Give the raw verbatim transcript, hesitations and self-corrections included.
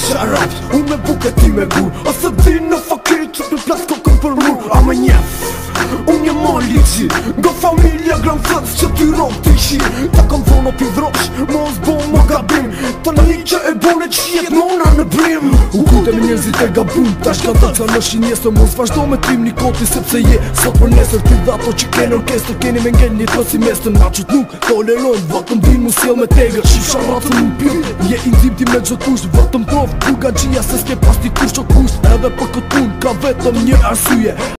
Sharap, unë me buke ti me gur ose di në fakir që të plas kokën për mur. A me njef, unë një ma liqi nga familja gran fëtës që ty rog t'i shi. Ta kam thonë o pi vrosh, mos bo më gabim. Ta një që e bone që jetë mona në brim. U kute me njerëzit e gabun, ta shka ta ca në shinjes të mos vazhdo me trim një koti sepse je sot për nesër ti dha to që kene orkestër. Keni me ngell një të si mes të naqët nuk tolerojnë. Vatëm din mu sjell me tegër, shif sharatën më pjër. Je intim ti me gjë kusht, vatëm prof ku ga gjia se s'ke pas t'i kusht o kusht. Edhe për këtë pun ka vetëm një arsye.